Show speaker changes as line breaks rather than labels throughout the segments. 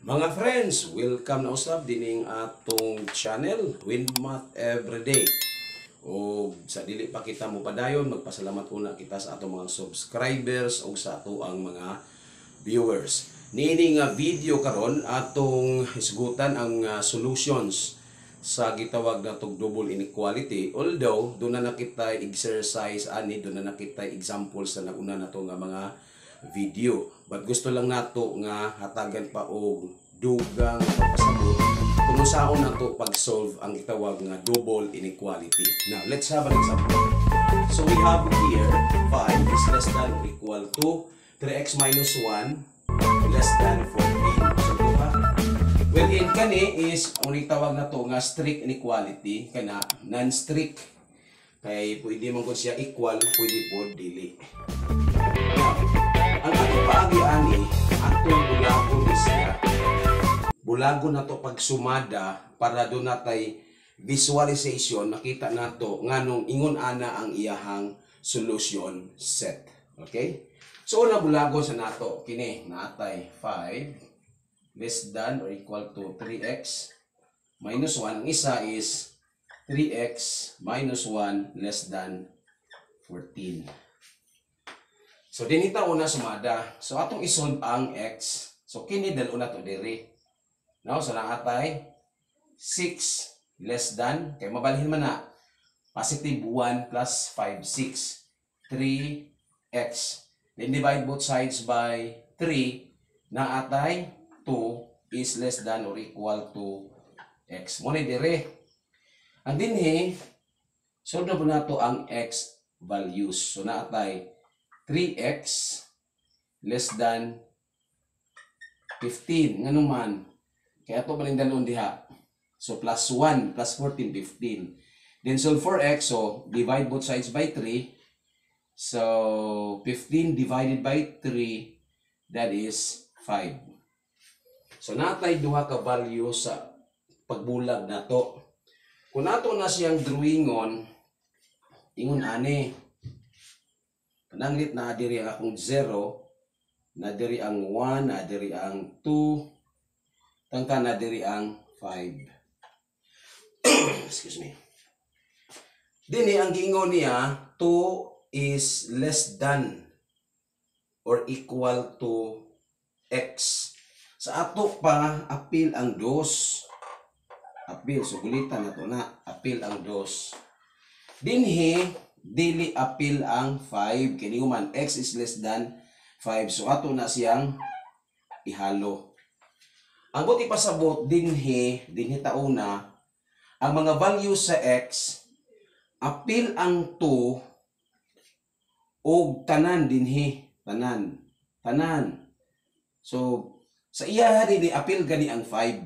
Mga friends, welcome na usab dining atong channel Winmath Everyday. O sa dili pa kita mo padayon, magpasalamat una kita sa atong mga subscribers o sa ato ang mga viewers. Nini nga video karon atong isgutan ang solutions sa gitawag natong double inequality. Although doon na nakita exercise ani, doon na nakita examples sa naguna nato nga mga video. But gusto lang nato nga hatagan pa og dugang pagpasabot kung saan nato pag-solve ang gitawag nga double inequality. Now, let's have an example. So we have here 5 is less than or equal to 3x minus 1 less than 14. So diba? Wherein kani is ang tawag na to nga strict inequality kana non-strict. Kay pwede man ko siya equal, pwede po dili. Now, ang ato paagi ani atong bulagon siya. Bulagon na to pagsumada para doon natay visualization, makita nato nganong ingon ana ang iyahang solution set. Okay? So una bulagon sa nato kini natay 5 less than or equal to 3x minus 1. Ang isa is 3x minus 1 less than 14. So dinita una sumada. So atong isolve ang x. So kini dalo na to diri. No, so naatay 6 less than, kay mabalhin man na, positive 1 plus 5, 6, 3x. Then divide both sides by 3, naatay 2 is less than or equal to x. Muna dire. Ang dinhi, solve na po na to ang x values. So naatay 3x less than 15. Nga naman, kaya ito maling dalawang diha. So, plus 1, plus 14, 15. Then, solve for x. So, divide both sides by 3. So, 15 divided by 3, that is 5. So, natay duha ka value sa pagbulag na to. Kung nato na siyang drawingon, ingon ani, pananglit na diri akong 0, na diri ang 1, na diri ang 2, tangka na diri ang 5. Excuse me. Dini ang gingon niya 2 is less than or equal to x. Sa ato pa apil ang 2. Apil sugulitan nato na apil ang 2. Dinhi dili apil ang 5 kini man x is less than 5. So ato na siyang ihalo. Ang buti pasabot dinhi tauna ang mga values sa x apil ang 2 og tanan dinhi tanan. So sa iya dinhi apil gani ang 5.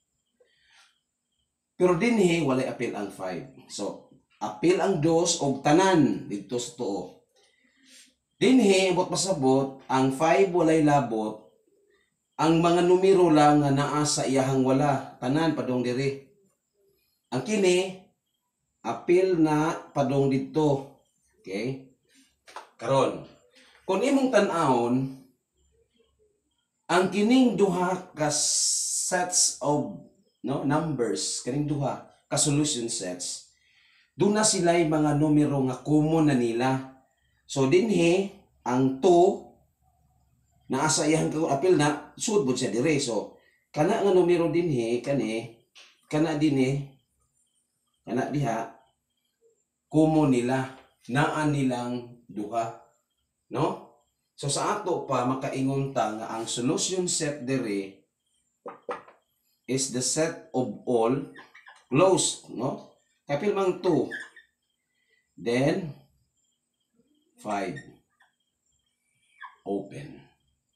Pero dinhi walay apil ang 5. So apil ang 2 og tanan didto sa tuo. Dinhi bot pasabot ang 5 walay labot. Ang mga numero lang nga naa sa iyahang wala, tanan padong diri. Ang kini apil na padong didto. Okay? Karon, kung imong tan-awon ang kining duha ka sets of numbers, kining duha ka solution sets, doon na sila'y mga numero nga common na nila. So dinhi ang 2 naa sa iyang apil na sudbod siya dire. So kana nga numero dinhi kani kana dinhi kana diha kumo nila naa nilang duha, no? So sa ato pa makaingon ta nga ang solution set dire is the set of all closed, no? Kapil mang 2 then 5 open.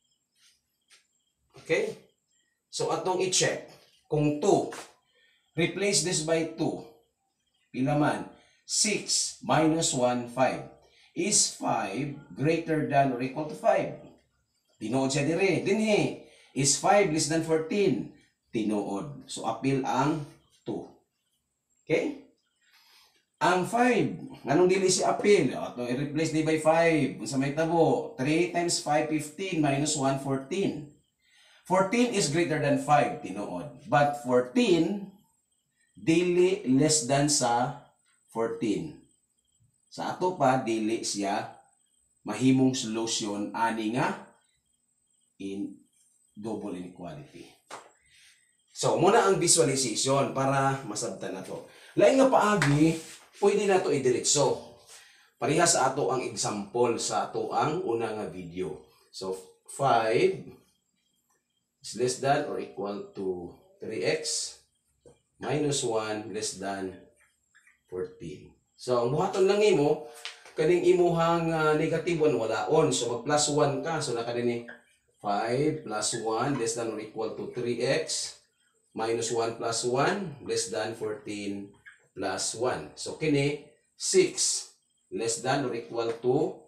Okay? So, atong i-check. Kung 2, replace this by 2. Pila man? 6 minus 1, 5. Is 5 greater than or equal to 5? Tinuod siya dire. Dinhi. Is 5 less than 14? Tinuod. So, apil ang 2. Okay? Ang 5, anong dili si apil? Atong i-replace di by 5. Sa may tabo, 3 times 5, 15 minus 1, 14. 14 is greater than 5, tinuod. But 14, dili less than sa 14. Sa ato pa, dili siya mahimong solution ani nga in double inequality. So, muna ang visualization para masabtan na to. Lain nga paagi, pwede na to idiretso. Pareha sa ato ang example sa ato ang una nga video. So, 5 is less than or equal to 3x minus 1 less than 14. So, ang buhaton lang imo, kaning imuhang negatibo wala on. So, mag plus 1 ka. So, nakadini 5 plus 1 less than or equal to 3x minus 1 plus 1 less than 14 plus 1. So, kini 6 less than or equal to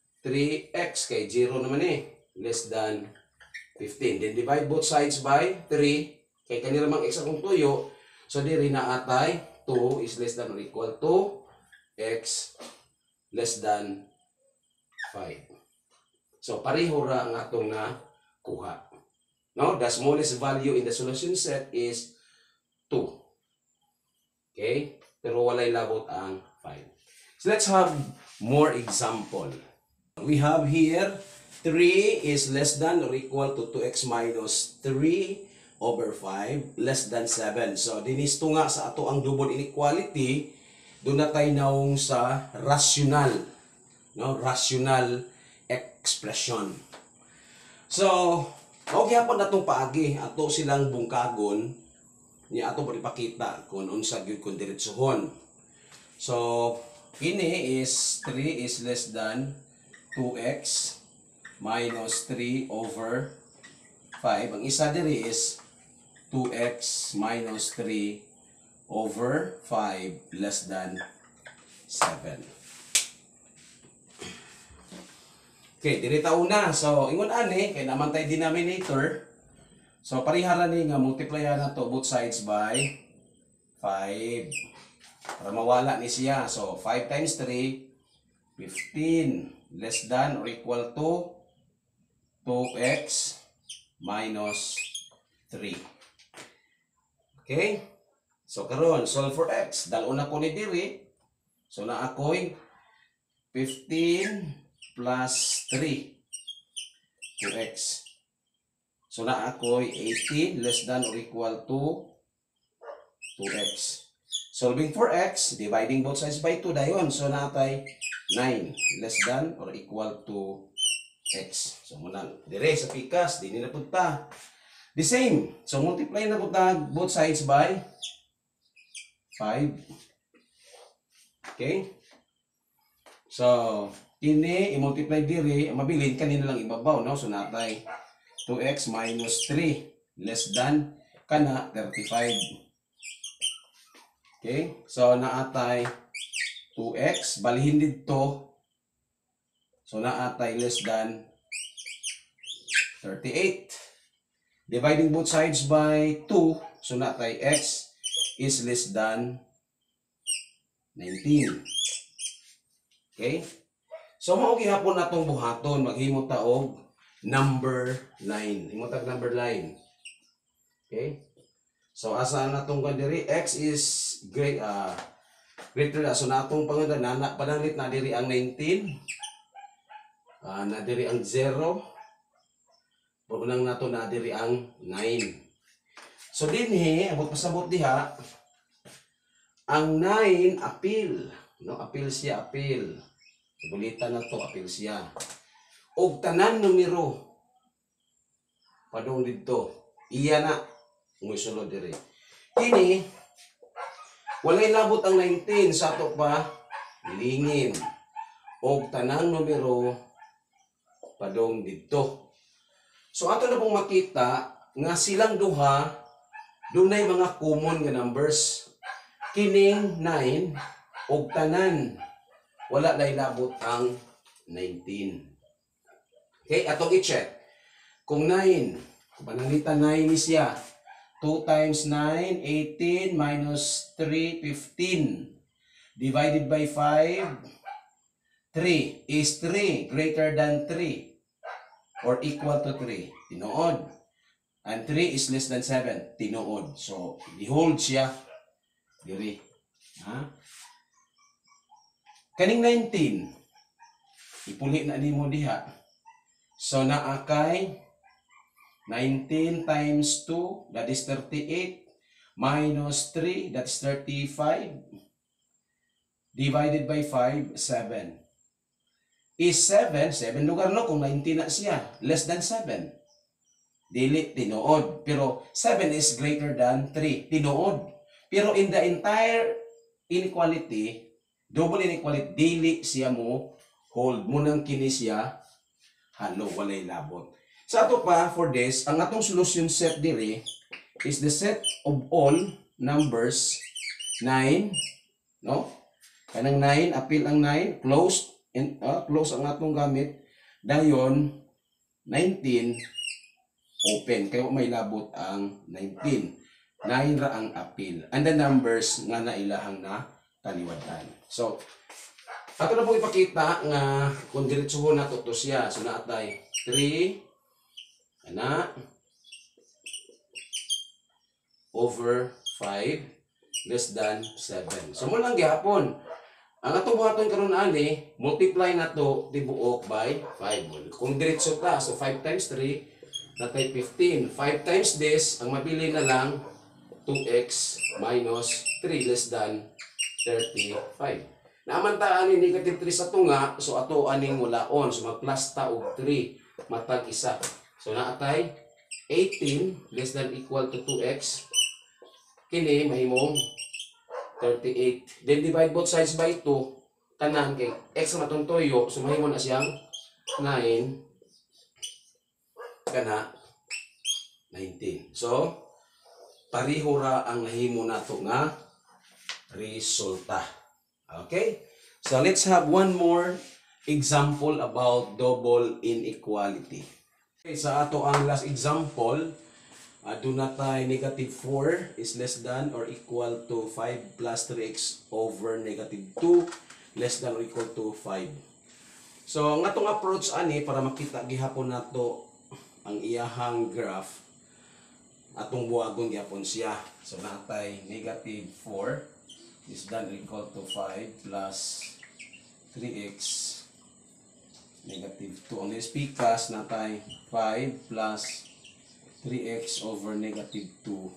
3x kay 0 naman less than 15. Then divide both sides by 3. Kay kanila mang x akong tuyo. So diri na atay 2 is less than or equal to x less than 5. So pareho ra ang atong na kuha. No, the smallest value in the solution set is 2. Okay? Pero walay labot ang 5. So let's have more example. We have here 3 is less than or equal to 2x minus 3 over 5 less than 7. So, dinisto nga sa ato ang double inequality, doon na tayo naong sa rational. No? Rational expression. So, okay hapon na itong paagi. Ato silang bungkagon. Niya ato ipakita kung unsa gyud kung diretsohon. So, ini is 3 is less than 2x minus 3 over 5. Ang isa diri is 2x minus 3 over 5 less than 7. Okay, diri ta una. So, ingon ani kay naman tay denominator. So, parihara ni nga multiply na to both sides by 5. Para mawala ni siya. So, 5 times 3, 15 less than or equal to 2x minus 3. Okay? So, karon solve for x. Dalo na ko ni diri. So, na ako'y 15 plus 3. 2x. So, na ako'y 18 less than or equal to 2x. Solving for x, dividing both sides by 2 dayon. So, natay 9 less than or equal to x. So, muna, dire sa pikas, di nila punta. The same. So, multiply na punta both sides by 5. Okay? So, ini, i-multiply dire, mabilin, kanina lang ibabaw, no? So, natay 2x minus 3 less than, kana, 35. Okay? So, naatay 2x, balihin dito. So, naatay less than 38. Dividing both sides by 2. So, naatay x is less than 19. Okay? So, maugi hapon na itong buhaton. Maghimo taog number 9. Himo tag number 9. Okay? So, asa na itong diri? X is greater na. So, na itong pangalan, pananglit na diri ang 19. Na diri ang 0. Pagunang nato na diri ang 9. So dinhi abot pasabot diha ang 9 appeal, no? Appeal siya, appeal. Bulitan na to, appeal siya. Og tanan numero padung didto. Iya na musulod diri. Kini walay labot ang 19 sa ato pa lingin. Og tanang numero padong dito. So ato na pong makita nga silang duha dunay mga common nga numbers. Kining 9 og tanan wala na ilabot ang 19. Okay, atong i-check. Kung 9, pananglitan 9 ni siya. 2 times 9, 18 minus 3, 15. Divided by 5. 3 is 3 greater than 3 or equal to 3. Tinuod. And 3 is less than 7. Tinuod. So, behold siya. Diri. Ha? Kaning 19. Ipuli na nimo diha. So, naakay 19 times 2, that is 38. Minus 3, that's 35. Divided by 5, 7. Is 7 lugar no kung 19 na siya. Less than 7. Dili, tinuod. Pero 7 is greater than 3. Tinuod. Pero in the entire inequality, double inequality, dili siya mo hold. Munang kini siya, halo, walay labot. Sa ato pa, for this, ang atong solution set diri is the set of all numbers 9, no? Kanang 9, appeal ang 9, closed, close ang atong gamit. Dayon, 19, open. Kaya may labot ang 19. 9 ra ang appeal. And the numbers nga nailahang na kaliwatan. So, ato na pong ipakita nga kung diretsuhon na to siya. So, naatay 3 ana over 5 less than 7. So, muna lang gihapon. Ang atong buhaton karon ani, multiply na to tibuok by 5. Kung diretso ta, so 5 times 3, natay 15. 5 times this, ang mabili na lang, 2x minus 3 less than 35. Namantaan ni negative 3 sa tunga, so ato aning mulaon. So mag-plus ta og 3, matag isa. So naatay 18 less than equal to 2x. Kini mahimong 38. Then divide both sides by 2. Tanan kay x na matong toyo, so mahimo na siyang 9 kana 19. So, pariho ra ang nahimo nato nga resulta. Okay? So, let's have one more example about double inequality. Okay, sa ato ang last example, do not negative 4 is less than or equal to 5 plus 3x over negative 2 less than or equal to 5. So, ang atong approach ani para makita gihapon nato ang iyahang graph, atong buhagon gyapon siya. So natay negative 4 is done equal to 5 plus 3x negative 2. Ang pikas natay 5 plus 3x over negative 2.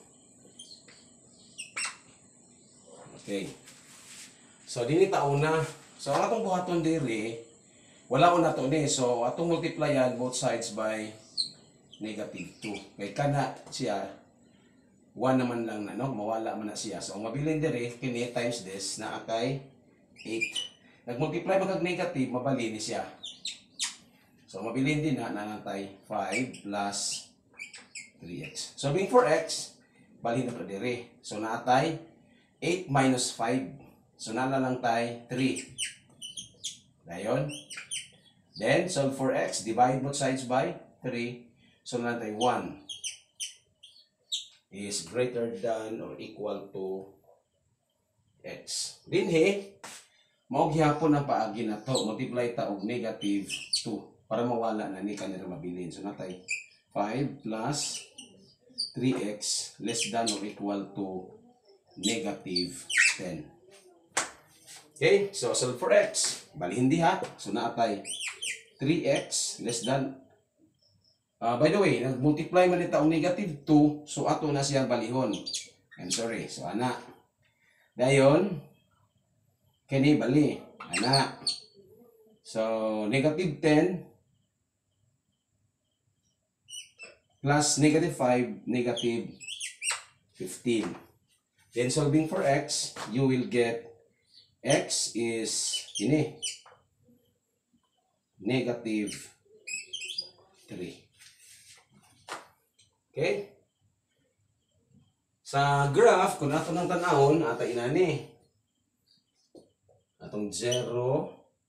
Okay. So dinita una. So ang atong buhaton diri, wala ko na to ni. So atong multiplyan both sides by negative 2. Kaya kana siya, 1 naman lang na, no? Mawala man na siya. So, ang mabilin diri, kini times this, na akay 8. Nag-multiply magag negative, mabali ni siya. So, mabilin din na natay 5 plus 3x. So, being 4x, bali na pa diri. So, natay 8 minus 5. So, nala lang tay 3. Dayon. Then, solve for x, divide both sides by 3. So, natay 1 is greater than or equal to x. Dinhi, mao gihapon ang paagi na to. Multiply ta og negative 2 para mawala na ni kanira mabilin. So, natay 5 plus 3x less than or equal to negative 10. Okay, so solve for x. Bali hindi ha. So, natay 3x less than by the way, nag-multiply man ito ang negative 2, so ato na siyang balihon. I'm sorry. So, ana. Dayon, kini bali. Ana. So, negative 10 plus negative 5, negative 15. Then, solving for x, you will get x is ini negative 3. Okay? Sa graph, kung ato nang tanawon, ata inani. Atong 0,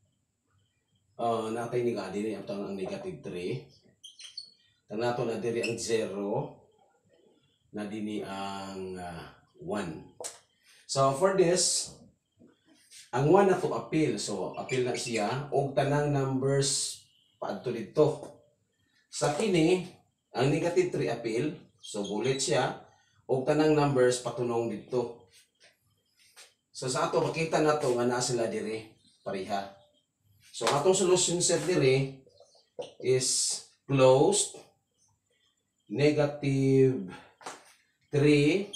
natay ni gadi ni atong ang negative 3. Tanato na diri ang 0, na dini ang 1. So, for this, ang 1 na to appeal. So, appeal na siya. Og tanang numbers paadto dito. Sa kini, ang negative 3 appeal, So bullet siya ug tanang numbers patunong dito. So sa ato makita nato nga naa sila diri pareha. So atong solution set diri is closed, negative 3,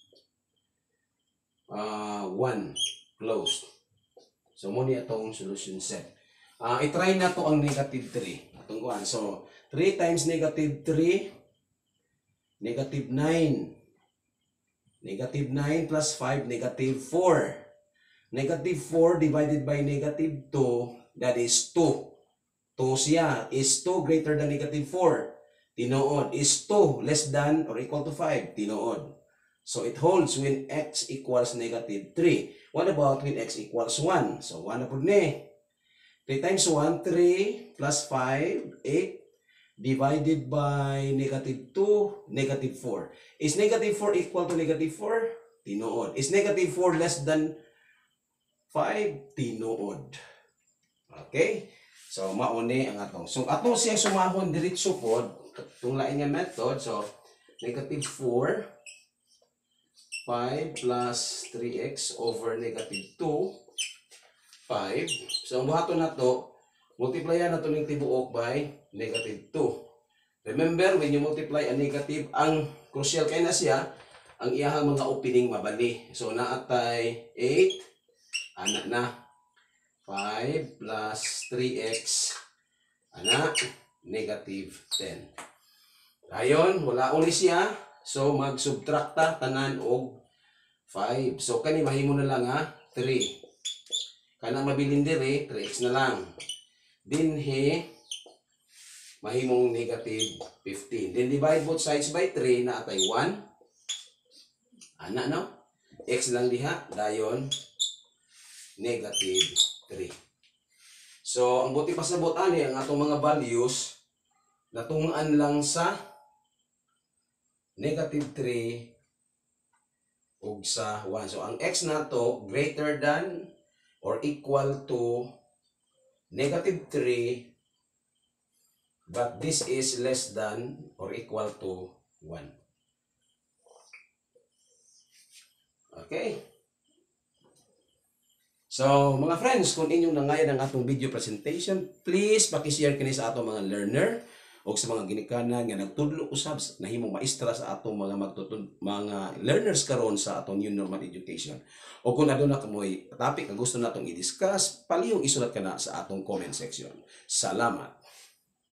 1, closed. So mo ni atong solution set. I-try na to ang negative 3. Atong kuan. So 3 times negative 3, negative 9. Negative 9 plus 5, negative 4. Negative 4 divided by negative 2, that is 2. 2 siya. Is 2 greater than negative 4? Tinuod. Is 2 less than or equal to 5? Tinuod. So it holds when x equals negative 3. What about when x equals 1? So 1 na po ni. 3 times 1, 3 plus 5, 8. Divided by negative 2, negative 4. Is negative 4 equal to negative 4? Tinuod. Is negative 4 less than 5? Tinuod. Okay? So, mauni ang atong. So, atong siya sumahon diretso pod. Itong lain nga method. So, negative 4, 5 plus 3x over negative 2, 5. So, ang buhaton na to, multiplyan na ito ng tibuok by negative 2. Remember, when you multiply a negative, ang crucial kay na siya, ang iyahang mga opening mabali. So, naatay 8, anak na. 5 plus 3x, anak, negative 10. Ayon, wala uli siya. So, mag-subtracta tanan og 5. So, kani mahimo na lang 3. Kana mabilin diri, 3x na lang. Dinhi, mahimong negative 15. Then divide both sides by 3 na atay 1. Ana no? X lang diha, dayon negative 3. So, ang buti pasabot ani ang atong mga values natungan lang sa negative 3 ug sa 1. So, ang x nato greater than or equal to negative 3, but this is less than or equal to 1. Okay? So, mga friends, kung inyong nangayon ang atong video presentation, please pakishare kini sa atong mga learner o sa mga ginikanan nga nagtudlo usab na himong maestra sa atong mga mga learners karon sa atong new normal education. O kung aduna kamoy topic nga gusto natong i-discuss, palihong isulat kana sa atong comment section. Salamat.